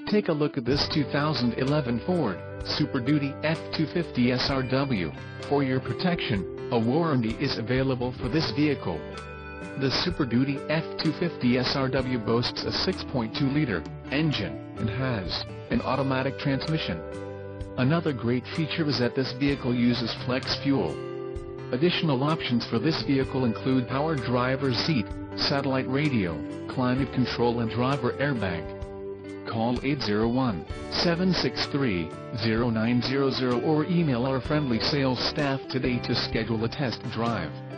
Take a look at this 2011 Ford Super Duty F250 SRW. For your protection, a warranty is available for this vehicle. The Super Duty F250 SRW boasts a 6.2-liter engine and has an automatic transmission. Another great feature is that this vehicle uses flex fuel. Additional options for this vehicle include power driver's seat, satellite radio, climate control and driver airbag. Call 801-763-0900 or email our friendly sales staff today to schedule a test drive.